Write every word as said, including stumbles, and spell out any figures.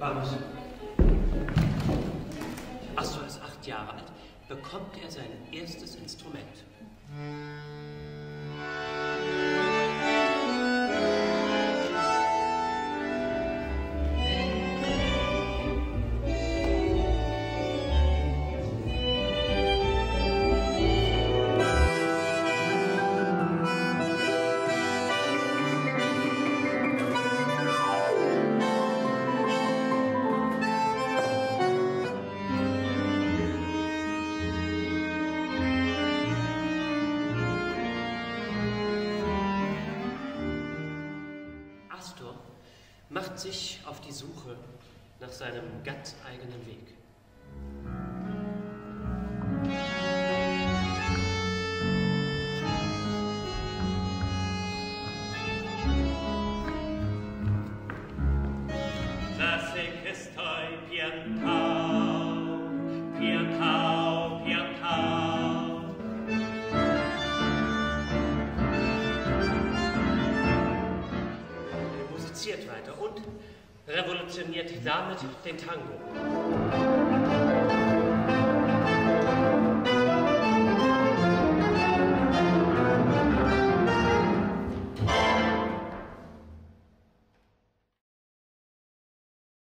Vamos. Astor ist acht Jahre alt, bekommt er sein erstes Instrument. Astor macht sich auf die Suche nach seinem ganz eigenen Weg. Classic estoy piantao, piantao, piantao. Er musiziert weiter und revolutioniert damit den Tango.